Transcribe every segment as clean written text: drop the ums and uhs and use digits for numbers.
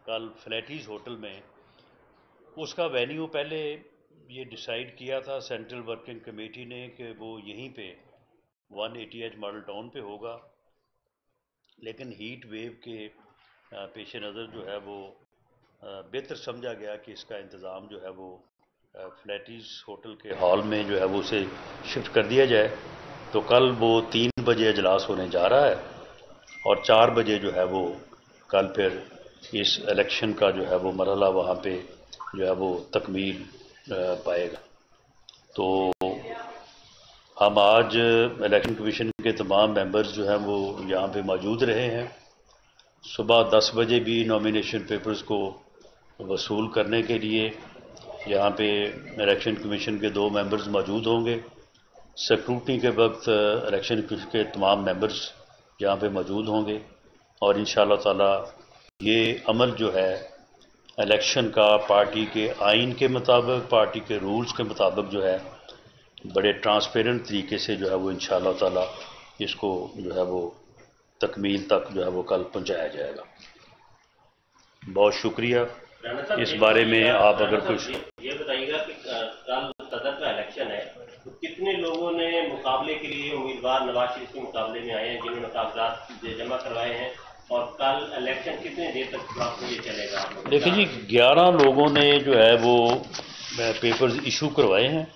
کل فلیٹیز ہوٹل میں، اس کا وینیو پہلے یہ ڈیسائیڈ کیا تھا سینٹرل ورکنگ کمیٹی نے کہ وہ یہیں پہ 188 ماڈل ٹاؤن پہ ہوگا، لیکن ہیٹ ویو کے پیش نظر جو ہے وہ بہتر سمجھا گیا کہ اس کا انتظام جو ہے وہ فلیٹیز ہوٹل کے ہال میں جو ہے وہ اسے شفٹ کر دیا جائے۔ تو کل وہ 3 بجے اجلاس ہونے جا رہا ہے اور 4 بجے جو ہے وہ کل پھر اس الیکشن کا جو ہے وہ مرحلہ وہاں پہ جو ہے وہ تکمیل پائے گا۔ تو ہم آج الیکشن کمیشن کے تمام ممبرز جو ہیں وہ یہاں پہ موجود رہے ہیں۔ صبح 10 بجے بھی نامینیشن پیپرز کو وصول کرنے کے لیے یہاں پہ الیکشن کمیشن کے 2 ممبرز موجود ہوں گے۔ سیکورٹی کے وقت الیکشن کمیشن کے تمام ممبرز یہاں پہ موجود ہوں گے، اور انشاءاللہ تعالی یہ عمل جو ہے الیکشن کا پارٹی کے آئین کے مطابق، پارٹی کے رولز کے مطابق جو ہے بڑے ٹرانسپیرنٹ طریقے سے جو ہے وہ انشاءاللہ تعالی اس کو جو ہے وہ تکمیل تک جو ہے وہ کل پہنچایا جائے گا۔ بہت شکریہ۔ اس بارے میں آپ اگر کچھ یہ بتائیے گا کہ کل صدر کا الیکشن ہے، تو کتنے لوگوں نے مقابلے کے لیے امیدوار نواز شریف کے مقابلے میں آئے ہیں جنہوں نے کاغذات جمع کروائے ہیں، اور کل الیکشن کتنے دیر تک آپ کو یہ چلے گا؟ دیکھیں جی، 11 لوگوں نے جو ہے وہ پیپرز ایشو کروائے ہیں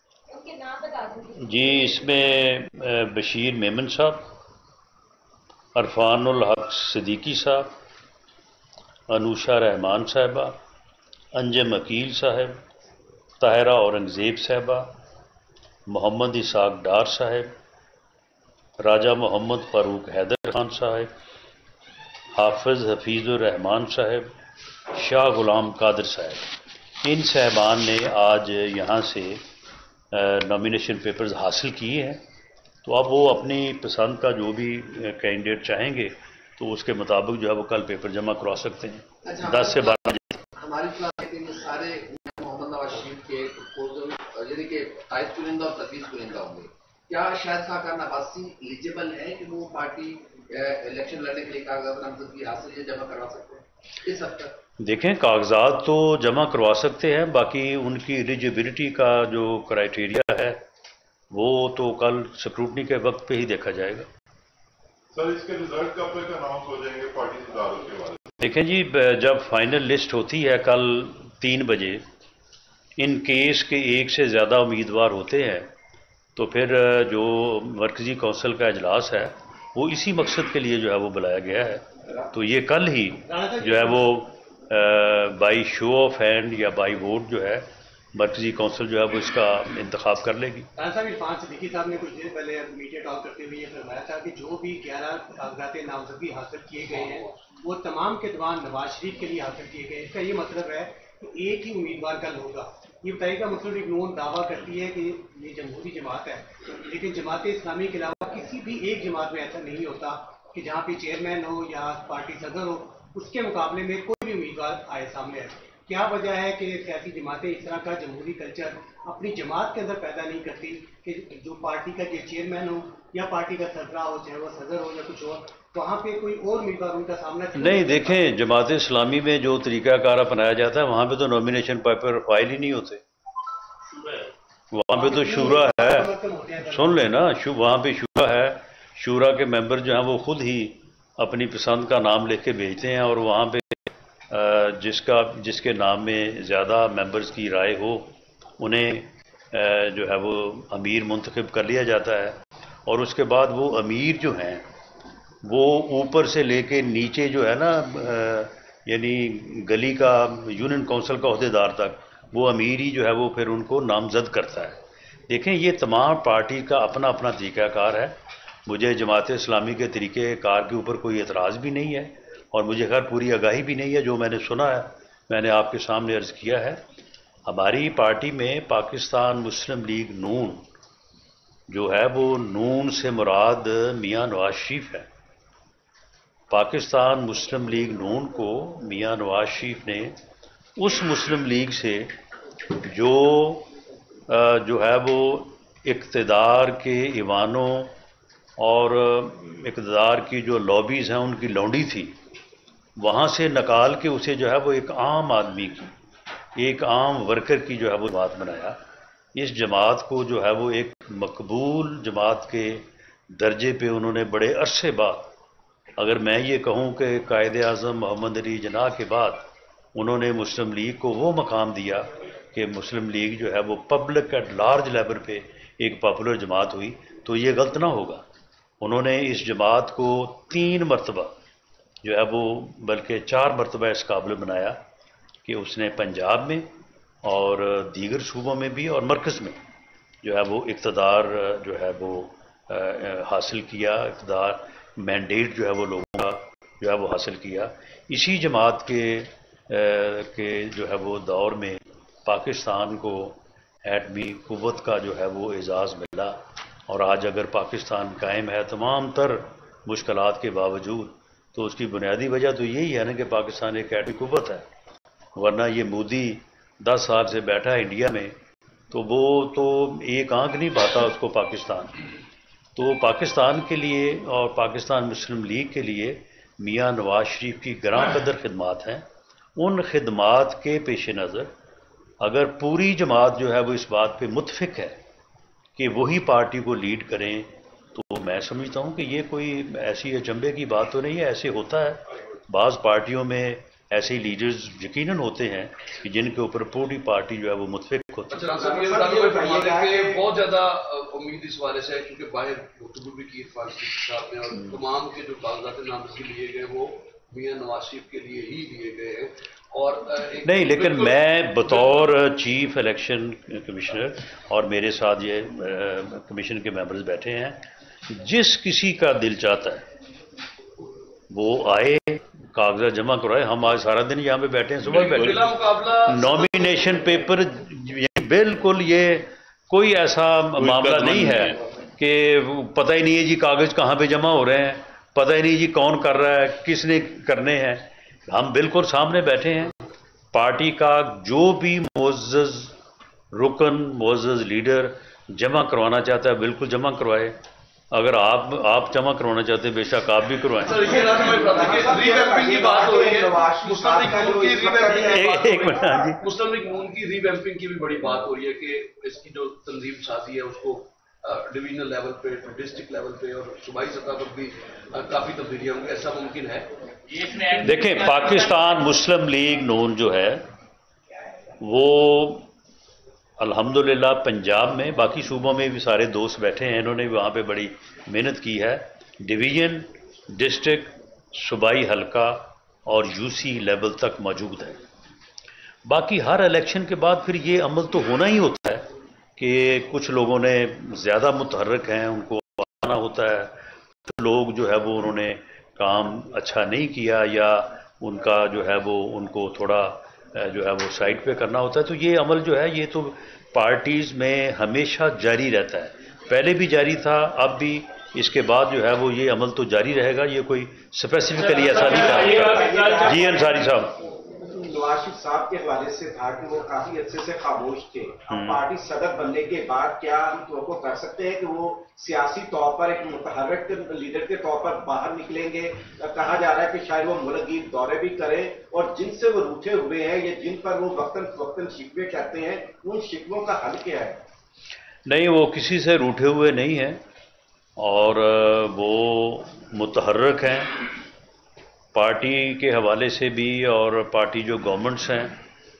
جی۔ اس میں بشیر میمن صاحب، عرفان الحق صدیقی صاحب، انوشا رحمان صاحبہ، انجم عقیل صاحب، طاہرہ اورنگزیب صاحبہ، محمد اسحاق ڈار صاحب، راجہ محمد فاروق حیدر خان صاحب، حافظ حفیظ الرحمان صاحب، شاہ غلام قادر صاحب۔ ان صاحبان نے آج یہاں سے نامینیشن پیپرز حاصل کیے ہیں، تو اب وہ اپنی پسند کا جو بھی کینڈیڈیٹ چاہیں گے تو اس کے مطابق جو ہے وہ کل پیپر جمع کروا سکتے ہیں 10 سے 12 بجے۔ ہماری سارے محمد نواز شریف کے پرپوزل یعنی کہ قائد کنندہ اور تجویز کنندہ ہوں گے، کیا شاہد خاقان عباسی ایلیجیبل ہے کہ وہ پارٹی الیکشن لڑنے کے لیے کاغذات نامزدگی حاصل جمع کروا سکتے ہیں اس حد تک؟ دیکھیں، کاغذات تو جمع کروا سکتے ہیں، باقی ان کی ایلیجیبلٹی کا جو کرائیٹیریا ہے وہ تو کل سکروٹنی کے وقت پہ ہی دیکھا جائے گا۔ سر اس کے رزلٹ کب تک اناؤنس ہو جائیں گے پارٹی اداروں کے بارے میں؟ دیکھیں جی، جب فائنل لسٹ ہوتی ہے کل 3 بجے، ان کیس کے 1 سے زیادہ امیدوار ہوتے ہیں تو پھر جو مرکزی کونسل کا اجلاس ہے وہ اسی مقصد کے لیے جو ہے وہ بلایا گیا ہے، تو یہ کل ہی جو ہے وہ بائی شو آف ہینڈ یا بائی ووٹ جو ہے مرکزی کونسل جو ہے وہ اس کا انتخاب کر لے گی۔ صاحب عرفان صدیقی صاحب نے کچھ دیر پہلے میڈیا ٹاک کرتے ہوئے یہ فرمایا تھا کہ جو بھی 11 کاغذات نامزدگی حاصل کیے گئے ہیں وہ تمام کے تمام نواز شریف کے لیے حاصل کیے گئے۔ اس کا یہ مطلب ہے کہ ایک ہی امیدوار کل ہوگا۔ یہ بتائیے گا، مطلب ایک نون دعویٰ کرتی ہے کہ یہ جمہوری جماعت ہے، لیکن جماعت اسلامی کے علاوہ کسی بھی ایک جماعت میں ایسا نہیں ہوتا کہ جہاں پہ چیئرمین ہو یا پارٹی صدر ہو اس کے مقابلے میں کوئی بھی امیدوار آئے سامنے آئے۔ کیا وجہ ہے کہ سیاسی جماعتیں اس طرح کا جمہوری کلچر اپنی جماعت کے اندر پیدا نہیں کرتی کہ جو پارٹی کا جو چیئرمین ہو یا پارٹی کا سربراہ ہو، چاہے وہ صدر ہو یا کچھ ہو، وہاں پہ کوئی اور امیدوار ان کا سامنا نہیں؟ دیکھیں، جماعت اسلامی میں جو طریقہ کار اپنایا جاتا ہے وہاں پہ تو نامینیشن پیپر فائل ہی نہیں ہوتے، وہاں پہ تو شورا ہے۔ سن لیں نا، وہاں پہ شورا ہے، شورا کے ممبر جو ہیں وہ خود ہی اپنی پسند کا نام لکھ کے بھیجتے ہیں، اور وہاں پہ جس کے نام میں زیادہ ممبرز کی رائے ہو انہیں جو ہے وہ امیر منتخب کر لیا جاتا ہے، اور اس کے بعد وہ امیر جو ہیں وہ اوپر سے لے کے نیچے جو ہے نا یعنی گلی کا یونین کونسل کا عہدیدار تک وہ امیر ہی جو ہے وہ پھر ان کو نامزد کرتا ہے۔ دیکھیں، یہ تمام پارٹی کا اپنا اپنا طریقہ کار ہے۔ مجھے جماعت اسلامی کے طریقہ کار کے اوپر کوئی اعتراض بھی نہیں ہے، اور مجھے خیر پوری آگاہی بھی نہیں ہے، جو میں نے سنا ہے میں نے آپ کے سامنے عرض کیا ہے۔ ہماری پارٹی میں پاکستان مسلم لیگ نون جو ہے وہ نون سے مراد میاں نواز شریف ہے۔ پاکستان مسلم لیگ نون کو میاں نواز شریف نے اس مسلم لیگ سے جو ہے وہ اقتدار کے ایوانوں اور اقتدار کی جو لابیز ہیں ان کی لونڈی تھی، وہاں سے نکال کے اسے جو ہے وہ ایک عام آدمی کی، ایک عام ورکر کی جو ہے وہ جماعت بنایا. اس جماعت کو جو ہے وہ ایک مقبول جماعت کے درجے پہ انہوں نے بڑے عرصے بعد، اگر میں یہ کہوں کہ قائد اعظم محمد علی جناح کے بعد انہوں نے مسلم لیگ کو وہ مقام دیا کہ مسلم لیگ جو ہے وہ پبلک ایٹ لارج لیول پہ ایک پاپولر جماعت ہوئی، تو یہ غلط نہ ہوگا. انہوں نے اس جماعت کو 3 مرتبہ جو ہے وہ، بلکہ 4 مرتبہ اس قابل بنایا کہ اس نے پنجاب میں اور دیگر صوبوں میں بھی اور مرکز میں جو ہے وہ اقتدار جو ہے وہ حاصل کیا، اقتدار مینڈیٹ جو ہے وہ لوگوں کا جو ہے وہ حاصل کیا. اسی جماعت کے جو ہے وہ دور میں پاکستان کو ایٹمی قوت کا جو ہے وہ اعزاز ملا، اور آج اگر پاکستان قائم ہے تمام تر مشکلات کے باوجود، تو اس کی بنیادی وجہ تو یہی ہے نا کہ پاکستان ایک ایٹمی قوت ہے. ورنہ یہ مودی 10 سال سے بیٹھا ہے انڈیا میں، تو وہ تو ایک آنکھ نہیں بھاتا اس کو پاکستان. تو پاکستان کے لیے اور پاکستان مسلم لیگ کے لیے میاں نواز شریف کی گراں قدر خدمات ہیں. ان خدمات کے پیش نظر اگر پوری جماعت جو ہے وہ اس بات پہ متفق ہے کہ وہی پارٹی کو لیڈ کریں، تو میں سمجھتا ہوں کہ یہ کوئی ایسی اچنبھے کی بات تو نہیں ہے. ایسے ہوتا ہے، بعض پارٹیوں میں ایسے لیڈرز یقیناً ہوتے ہیں کہ جن کے اوپر پوری پارٹی جو ہے وہ متفق ہوتی ہے. بہت زیادہ امید اس والے سے ہے کیونکہ باہر گفتگو بھی کی عرفان صاحب نے، اور تمام کے جو کاغذات نامزدگی لیے گئے وہ میاں نواز شریف کے لیے ہی لیے گئے ہیں. اور نہیں، لیکن میں بطور چیف الیکشن کمشنر اور میرے ساتھ یہ کمیشن کے ممبرز بیٹھے ہیں، جس کسی کا دل چاہتا ہے وہ آئے، کاغذات جمع کروائے. ہم آج سارا دن یہاں پہ بیٹھے ہیں، صبح بیٹھے ہیں. نامینیشن پیپر بالکل یہ کوئی ایسا معاملہ نہیں ہے کہ پتہ ہی نہیں ہے جی کاغذ کہاں پہ جمع ہو رہے ہیں، پتہ ہی نہیں جی کون کر رہا ہے، کس نے کرنے ہیں. ہم بالکل سامنے بیٹھے ہیں. پارٹی کا جو بھی معزز رکن، معزز لیڈر جمع کروانا چاہتا ہے بالکل جمع کروائے. اگر آپ جمع کروانا چاہتے ہیں بے شک آپ بھی کروائیں. ایک منٹ. ہاں جی، مسلم لیگ نون کی ری ویمپنگ کی بھی بڑی بات ہو رہی ہے کہ اس کی جو تنظیم سازی ہے اس کو ڈویژنل لیول پہ، ڈسٹرکٹ لیول پہ اور صوبائی سطح پر بھی کافی تبدیلیاں ہوں گی. ایسا ممکن ہے؟ دیکھیں، پاکستان مسلم لیگ نون جو ہے وہ الحمدللہ پنجاب میں، باقی صوبوں میں بھی سارے دوست بیٹھے ہیں، انہوں نے بھی وہاں پہ بڑی محنت کی ہے. ڈویژن، ڈسٹرکٹ، صوبائی حلقہ اور یو سی لیول تک موجود ہے. باقی ہر الیکشن کے بعد پھر یہ عمل تو ہونا ہی ہوتا ہے کہ کچھ لوگوں نے زیادہ متحرک ہیں، ان کو آنا ہوتا ہے. لوگ جو ہے وہ انہوں نے کام اچھا نہیں کیا یا ان کا جو ہے وہ ان کو تھوڑا جو ہے وہ سائڈ پہ کرنا ہوتا ہے. تو یہ عمل جو ہے یہ تو پارٹیز میں ہمیشہ جاری رہتا ہے، پہلے بھی جاری تھا، اب بھی اس کے بعد جو ہے وہ یہ عمل تو جاری رہے گا. یہ کوئی اسپیسیفکلی ایسا نہیں تھا. جی انصاری صاحب. نواز شریف صاحب کے حوالے سے تھا کہ وہ کافی عرصے سے خاموش تھے. اب پارٹی صدر بننے کے بعد کیا ہم توقع کر سکتے ہیں کہ وہ سیاسی طور پر ایک متحرک لیڈر کے طور پر باہر نکلیں گے؟ کہا جا رہا ہے کہ شاید وہ ملک گیر دورے بھی کریں، اور جن سے وہ روٹھے ہوئے ہیں یا جن پر وہ وقتاً فوقتاً شکوے کرتے ہیں، ان شکووں کا حل کیا ہے؟ نہیں، وہ کسی سے روٹھے ہوئے نہیں ہیں اور وہ متحرک ہیں پارٹی کے حوالے سے بھی، اور پارٹی جو گورنمنٹس ہیں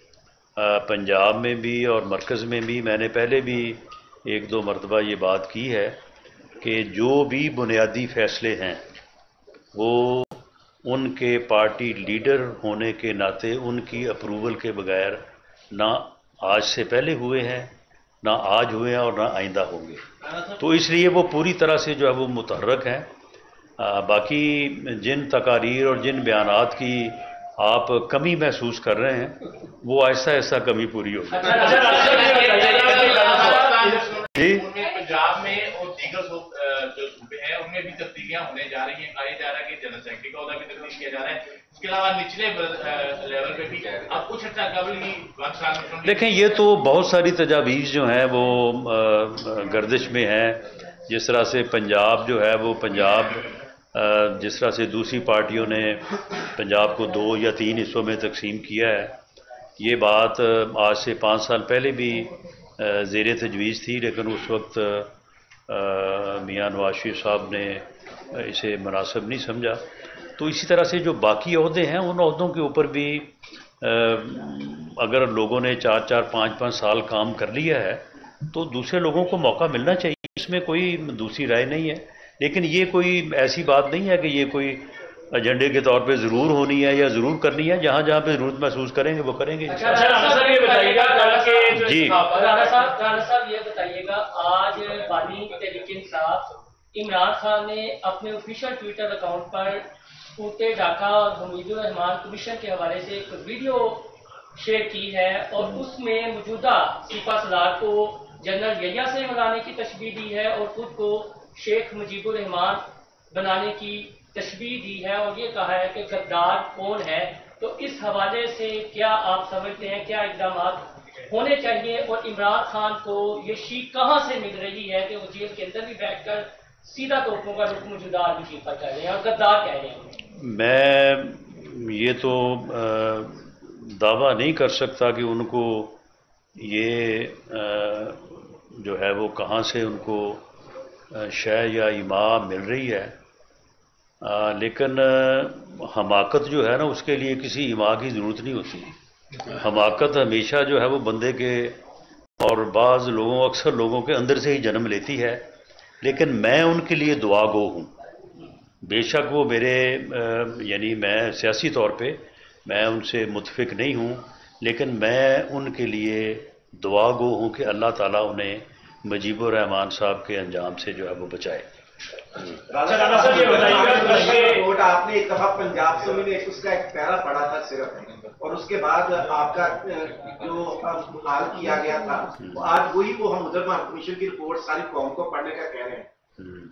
پنجاب میں بھی اور مرکز میں بھی. میں نے پہلے بھی 1-2 مرتبہ یہ بات کی ہے کہ جو بھی بنیادی فیصلے ہیں وہ ان کے پارٹی لیڈر ہونے کے ناطے ان کی اپروول کے بغیر نہ آج سے پہلے ہوئے ہیں، نہ آج ہوئے ہیں اور نہ آئندہ ہوں گے. تو اس لیے وہ پوری طرح سے جو ہے وہ متحرک ہیں. باقی جن تقاریر اور جن بیانات کی آپ کمی محسوس کر رہے ہیں وہ آہستہ آہستہ کمی پوری ہوگی. جی، پنجاب میں اور دیگر جو صوبے ہیں ان میں بھی تبدیلیاں ہونے جا رہی ہیں. کہا جا رہا ہے کہ جنرل سیکرٹری کا عہدہ بھی تبدیل کیا جا رہا ہے. اس کے علاوہ نچلے لیول پہ بھی اب کچھ عرصہ قبل ہی دیکھیں، یہ تو بہت ساری تجاویز جو ہیں وہ گردش میں ہیں. جس طرح سے پنجاب جو ہے وہ پنجاب जिस तरह से दूसरी पार्टियों ने पंजाब को 2 या 3 हिस्सों में तकसीम किया है, ये बात आज से 5 साल पहले भी ज़ेर तजवीज़ थी, लेकिन उस वक्त मियां नवाज शरीफ साहब ने इसे मुनासिब नहीं समझा। तो इसी तरह से जो बाकी ओहदे हैं, उन ओहदों के ऊपर भी अगर लोगों ने 4-4, 5-5 साल काम कर लिया है तो दूसरे लोगों को मौका मिलना चाहिए, इसमें कोई दूसरी राय नहीं है। लेकिन ये कोई ऐसी बात नहीं है कि ये कोई एजेंडे के तौर पे ज़रूर होनी है या ज़रूर करनी है, जहाँ जहाँ पे ज़रूरत महसूस करेंगे वो करेंगे। जी राणा साहब ये बताइएगा, आज बानी तहरीक-ए-इंसाफ इमरान खान ने अपने ऑफिशियल ट्विटर अकाउंट पर टूटे ढाका और हमीदुर रहमान कमीशन के हवाले से एक वीडियो शेयर की है और उसमें मौजूदा सिपा सलार को जनरल यहिया से मिलाने की तशबीह दी है और खुद को शेख मुजीबुर रहमान बनाने की तशबीह दी है और ये कहा है कि गद्दार कौन है। तो इस हवाले से क्या आप समझते हैं, क्या इकदाम होने चाहिए और इमरान खान को ये शीख कहाँ से मिल रही है कि वो जेल के अंदर भी बैठकर सीधा तोपों का रुख मौजूदा आर्मी चीफ पर कर रहे हैं और गद्दार कह रहे हैं? मैं ये तो दावा नहीं कर सकता कि उनको ये जो है वो कहाँ से उनको शय या इमा मिल रही है, लेकिन हमाकत जो है ना, उसके लिए किसी इमा की ज़रूरत नहीं होती। हमाकत हमेशा जो है वो बंदे के और बाज़ लोगों, अक्सर लोगों के अंदर से ही जन्म लेती है। लेकिन मैं उनके लिए दुआ गो हूँ, बेशक वो मेरे यानी मैं सियासी तौर पे मैं उनसे मुतफिक नहीं हूँ, लेकिन मैं उनके लिए दुआ गो हूँ कि अल्लाह ताला उन्हें मुजीबुर रहमान साहब के अंजाम से जो है वो बचाए। आपने एक दफा पंजाब से मैंने उसका एक पैरा पढ़ा था सिर्फ, और उसके बाद आपका जो हाल किया गया था, आज वही वो हम मुजर्रम कमीशन की रिपोर्ट सारी कौम को पढ़ने का कह रहे हैं।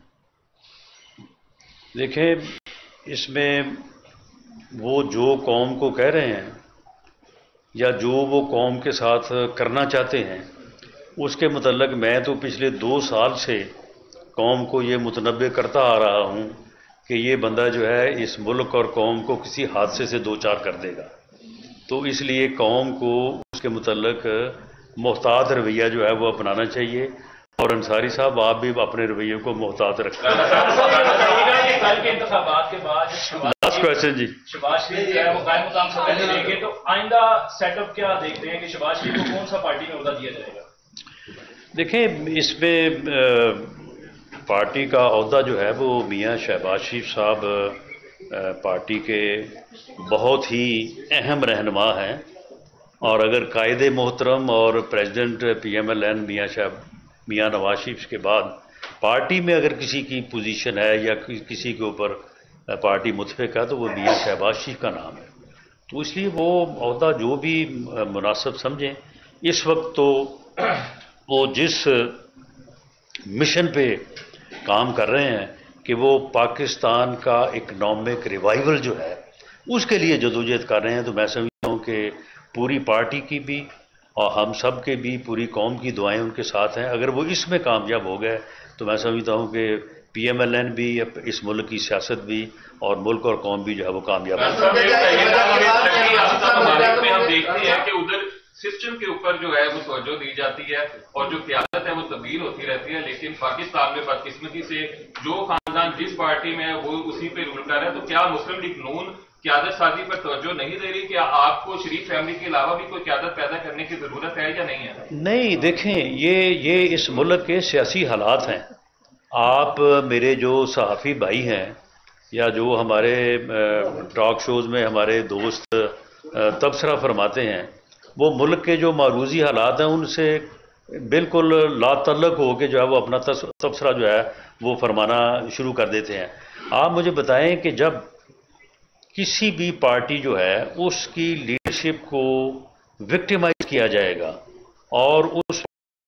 देखें, इसमें वो जो कौम को कह रहे हैं या जो वो कौम के साथ करना चाहते हैं, उसके मुतल्लक मैं तो पिछले 2 साल से कौम को ये मुतनब्बे करता आ रहा हूँ कि ये बंदा जो है इस मुल्क और कौम को किसी हादसे से 2-4 कर देगा। तो इसलिए कौम को उसके मुतल्लक मोहतात रवैया जो है वो अपनाना चाहिए, और अंसारी साहब आप भी अपने रवैये को मोहतात रखें। कल के इंतखाबात के बाद लास्ट क्वेश्चन जी, शहबाज शरीफ जो है वो कायम मुकाम से पहले लेंगे, तो आइंदा सेटअप क्या देखते हैं कि शहबाज शरीफ को कौन सा पार्टी में ओहदा दिया जाएगा? देखें, इसमें पार्टी का ओहदा जो है वो मियां शहबाज शरीफ साहब पार्टी के बहुत ही अहम रहनुमा हैं, और अगर कायदे मोहतरम और प्रेसिडेंट PMLN मियां नवाज शरीफ के बाद पार्टी में अगर किसी की पोजीशन है या किसी के ऊपर पार्टी मुतफिक है तो वो मियां शहबाज शरीफ का नाम है। तो इसलिए वो ओहदा जो भी मुनासिब समझें। इस वक्त तो वो जिस मिशन पे काम कर रहे हैं कि वो पाकिस्तान का इकनॉमिक रिवाइवल जो है उसके लिए जदोजहद कर रहे हैं, तो मैं समझता हूँ कि पूरी पार्टी की भी और हम सब के भी पूरी कौम की दुआएं उनके साथ हैं। अगर वो इसमें कामयाब हो गए तो मैं समझता हूँ कि PMLN भी, इस मुल्क की सियासत भी और मुल्क और कौम भी जो है वो कामयाब हो। हम देखते हैं कि उधर सिस्टम के ऊपर जो है वो तवज्जो दी जाती है और जो क़यादत है वो तब्दील होती रहती है, लेकिन पाकिस्तान में बदकिस्मती से जो खानदान जिस पार्टी में है वो उसी पे रूल कर रहा है। तो क्या मुस्लिम लीग नून क़यादत साजी पर तवज्जो नहीं दे रही? क्या आपको शरीफ फैमिली के अलावा भी कोई क़यादत पैदा करने की ज़रूरत है या नहीं है? नहीं, देखें, ये इस मुल्क के सियासी हालात हैं। आप मेरे जो सहाफ़ी भाई हैं या जो हमारे टॉक शोज़ में हमारे दोस्त तबसरा फरमाते हैं, वो मुल्क के जो मारूजी हालात हैं उनसे बिल्कुल लातल्लुक़ हो के जो है वो अपना तबसरा जो है वो फरमाना शुरू कर देते हैं। आप मुझे बताएं कि जब किसी भी पार्टी जो है उसकी लीडरशिप को विक्टिमाइज किया जाएगा और उस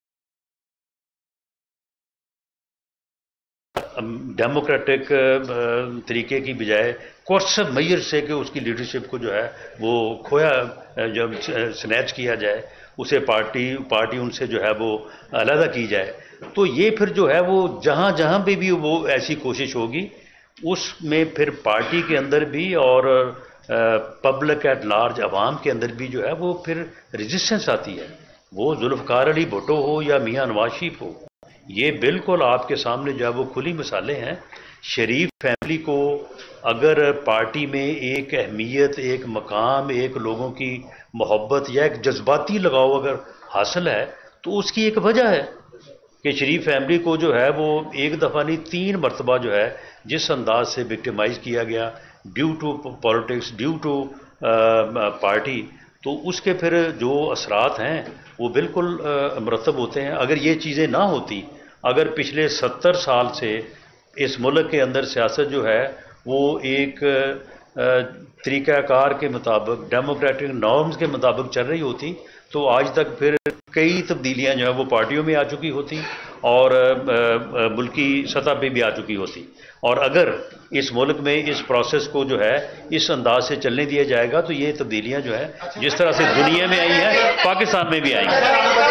डेमोक्रेटिक तरीके की बजाय कोर्सव मेजर से कि उसकी लीडरशिप को जो है वो खोया, जब स्नैच किया जाए, उसे पार्टी उनसे जो है वो अलहदा की जाए, तो ये फिर जो है वो जहाँ जहाँ पे भी वो ऐसी कोशिश होगी اس میں پھر پارٹی کے اندر بھی اور پبلک ایٹ لارج عوام کے اندر بھی جو ہے وہ پھر ریزسٹنس آتی ہے. وہ ذوالفقار علی بھٹو ہو یا میاں نواز شریف ہو، یہ بالکل آپ کے سامنے جو ہے وہ کھلی مثالیں ہیں. شریف فیملی کو اگر پارٹی میں ایک اہمیت، ایک مقام، ایک لوگوں کی محبت یا ایک جذباتی لگاؤ اگر حاصل ہے تو اس کی ایک وجہ ہے کہ شریف فیملی کو جو ہے وہ ایک دفعہ نہیں 3 مرتبہ جو ہے جس انداز سے وکٹمائز کیا گیا due to politics, due to party, تو اس کے پھر جو اثرات ہیں وہ بالکل مرتب ہوتے ہیں. اگر یہ چیزیں نہ ہوتی، اگر پچھلے 70 سال سے اس ملک کے اندر سیاست جو ہے وہ ایک طریقہ کار کے مطابق، ڈیموکریٹک نارمز کے مطابق چل رہی ہوتی تو آج تک پھر کئی تبدیلیاں جو ہیں وہ پارٹیوں میں آ چکی ہوتی اور ملکی سطح پہ بھی آ چکی ہوتی. اور اگر اس ملک میں اس پروسیس کو جو ہے اس انداز سے چلنے دیا جائے گا تو یہ تبدیلیاں جو ہے جس طرح سے دنیا میں آئی ہیں پاکستان میں بھی آئی ہیں.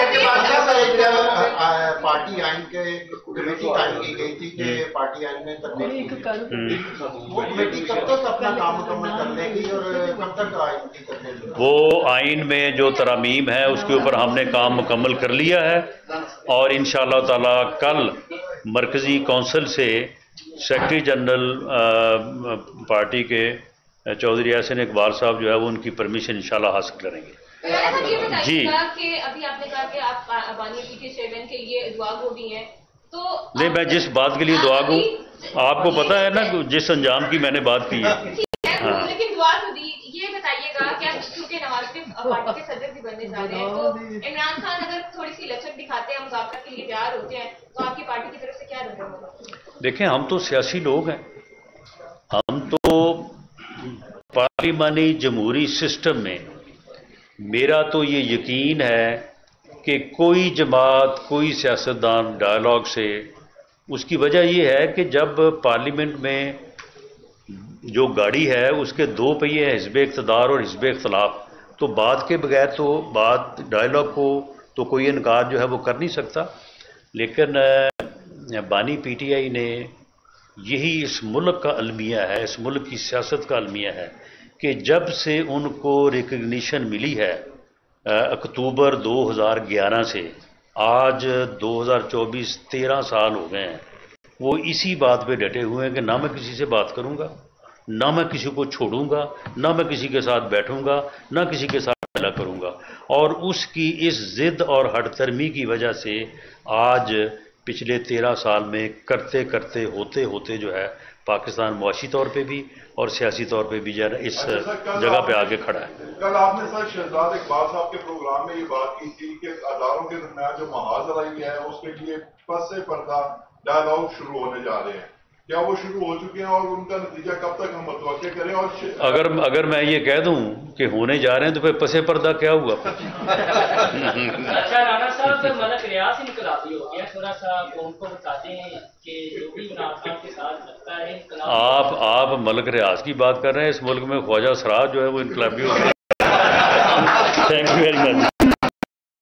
پارٹی آئین کے کمیٹی قائم کی گئی تھی کہ پارٹی آئین میں وہ کمیٹی کب تک اپنا کام مکمل کر لے گی اور کب تک آئین کی کرنے لگے؟ وہ آئین میں جو ترامیم ہے اس کے اوپر ہم نے کام مکمل کر لیا ہے اور انشاءاللہ تعالی کل مرکزی کونسل سے سیکرٹری جنرل پارٹی کے چودھری احسن اقبال صاحب جو ہے وہ ان کی پرمیشن انشاءاللہ حاصل کریں گے. جی کہ ابھی آپ نے کہا کہ آپ بانی پی کے چیئرمین کے لیے دعا گو بھی ہیں تو نہیں، میں جس بات کے لیے دعا گو آپ کو پتہ ہے نا جس انجام کی میں نے بات کی ہے. لیکن دعا تو دی. یہ بتائیے گا کہ چونکہ نواز شریف پارٹی کے صدر بھی بننے جا رہے ہیں تو عمران خان اگر تھوڑی سی لچک دکھاتے ہیں، مذاکرات کے لیے تیار ہوتے ہیں تو آپ کی پارٹی کی طرف سے کیا رد ہوگا؟ دیکھیں ہم تو سیاسی لوگ ہیں، ہم تو پارلیمانی جمہوری سسٹم میں میرا تو یہ یقین ہے کہ کوئی جماعت، کوئی سیاستدان ڈائلاگ سے، اس کی وجہ یہ ہے کہ جب پارلیمنٹ میں جو گاڑی ہے اس کے 2 پہیے ہیں، حزب اقتدار اور حزب اختلاف، تو بات کے بغیر تو بات ڈائلاگ کو تو کوئی انکار جو ہے وہ کر نہیں سکتا. لیکن بانی پی ٹی آئی نے یہی اس ملک کا المیہ ہے، اس ملک کی سیاست کا المیہ ہے کہ جب سے ان کو ریکگنیشن ملی ہے اکتوبر 2011 سے آج 2024 13 سال ہو گئے ہیں، وہ اسی بات پہ ڈٹے ہوئے ہیں کہ نہ میں کسی سے بات کروں گا، نہ میں کسی کو چھوڑوں گا، نہ میں کسی کے ساتھ بیٹھوں گا، نہ کسی کے ساتھ ملا کروں گا. اور اس کی اس ضد اور ہٹ درمی کی وجہ سے آج پچھلے 13 سال میں کرتے کرتے ہوتے ہوتے جو ہے پاکستان معاشی طور پہ بھی اور سیاسی طور پہ بھی جو ہے اس جگہ پہ آگے کھڑا ہے. کل آپ نے سر شہزاد اقبال صاحب کے پروگرام میں یہ بات کی تھی کہ اداروں کے درمیان جو محاذ آئی ہے اس کے لیے پس پردہ ڈائلاگ شروع ہونے جا رہے ہیں. کیا وہ شروع ہو چکے ہیں اور ان کا نتیجہ کب تک ہم متوقع کریں؟ اور اگر میں یہ کہہ دوں کہ ہونے جا رہے ہیں تو پھر پس پردہ کیا ہوا؟ اچھا رانا صاحب، ملک ریاض انقلابی ہو گیا، تھوڑا سا قوم کو بتاتے ہیں کہ جو بھی عمران خان کے ساتھ لگتا ہے انقلاب. آپ ملک ریاض کی بات کر رہے ہیں، اس ملک میں خواجہ سراج جو ہے وہ انقلابی ہو گیا. Thank you very much.